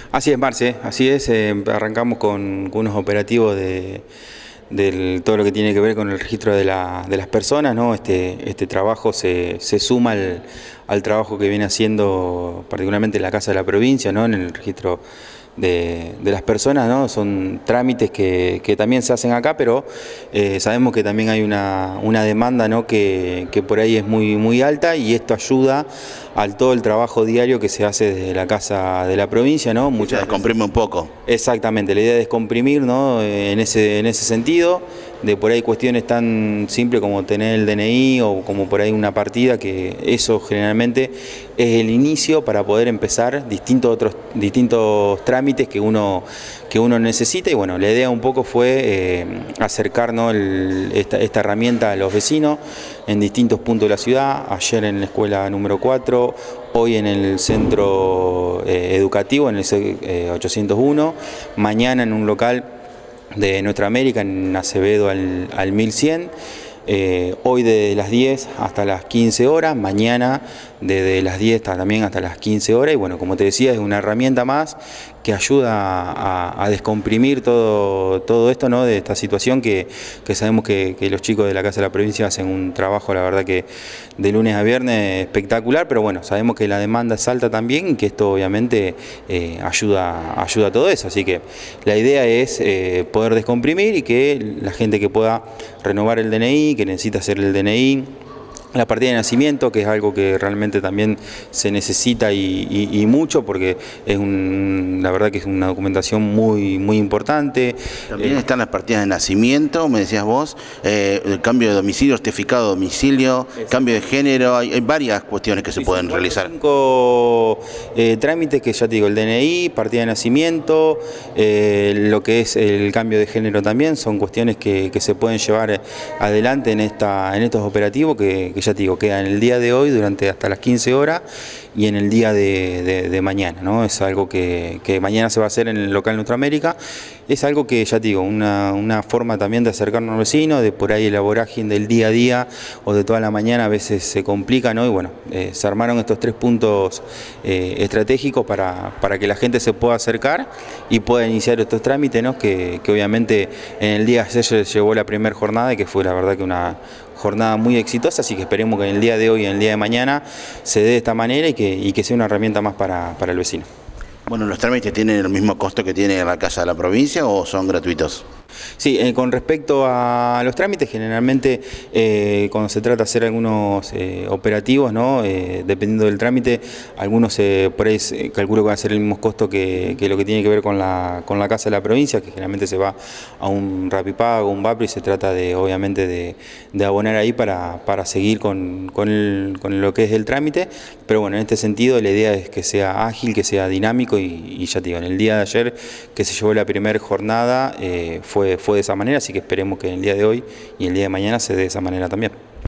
Así es, Marce, así es. Arrancamos con unos operativos de todo lo que tiene que ver con el registro de las personas, ¿no? Este trabajo se suma al trabajo que viene haciendo particularmente la Casa de la Provincia, ¿no? En el registro de las personas, ¿no? Son trámites que también se hacen acá, pero sabemos que también hay una demanda, ¿no? que por ahí es muy alta, y esto ayuda al todo el trabajo diario que se hace desde la Casa de la Provincia, ¿no? Se descomprime un poco. Exactamente, la idea es descomprimir, ¿no? En ese sentido, de por ahí cuestiones tan simples como tener el DNI o como por ahí una partida, que eso generalmente es el inicio para poder empezar distintos trámites que uno necesita. Y bueno, la idea un poco fue acercarnos esta herramienta a los vecinos en distintos puntos de la ciudad. Ayer en la escuela número 4, hoy en el centro educativo, en el 801, mañana en un local de Nuestra América, en Acevedo al 1100, hoy desde las 10 hasta las 15 horas, mañana desde las 10 también hasta las 15 horas, y bueno, como te decía, es una herramienta más que ayuda a descomprimir todo esto, ¿no? De esta situación que sabemos que los chicos de la Casa de la Provincia hacen un trabajo, la verdad, que de lunes a viernes espectacular, pero bueno, sabemos que la demanda es alta también y que esto obviamente ayuda a todo eso, así que la idea es poder descomprimir y que la gente que pueda renovar el DNI, que necesita hacer el DNI, la partida de nacimiento, que es algo que realmente también se necesita y mucho, porque es la verdad que es una documentación muy importante. También están las partidas de nacimiento, me decías vos, el cambio de domicilio, certificado de domicilio, cambio de género, hay varias cuestiones que se pueden realizar. 5 trámites que ya te digo, el DNI, partida de nacimiento, lo que es el cambio de género también, son cuestiones que se pueden llevar adelante en estos operativos que ya te digo, queda en el día de hoy durante hasta las 15 horas y en el día de mañana, ¿no? Es algo que mañana se va a hacer en el local Nuestra América. Es algo que, ya te digo, una forma también de acercarnos al vecino, de por ahí la vorágine del día a día o de toda la mañana a veces se complica, ¿no? Y bueno, se armaron estos 3 puntos estratégicos para que la gente se pueda acercar y pueda iniciar estos trámites, ¿no? Que obviamente en el día de ayer se llevó la primera jornada y que fue la verdad que una jornada muy exitosa, así que esperemos que en el día de hoy y en el día de mañana se dé de esta manera y que sea una herramienta más para el vecino. Bueno, ¿los trámites tienen el mismo costo que tiene la Casa de la Provincia o son gratuitos? Sí, con respecto a los trámites, generalmente cuando se trata de hacer algunos operativos, ¿no? Dependiendo del trámite, algunos por ahí calculo que van a ser el mismo costo que lo que tiene que ver con la Casa de la Provincia, que generalmente se va a un Rapipago, un Vapri, y se trata obviamente de abonar ahí para seguir con lo que es el trámite. Pero bueno, en este sentido la idea es que sea ágil, que sea dinámico y ya te digo, en el día de ayer que se llevó la primera jornada fue de esa manera, así que esperemos que en el día de hoy y el día de mañana se dé de esa manera también.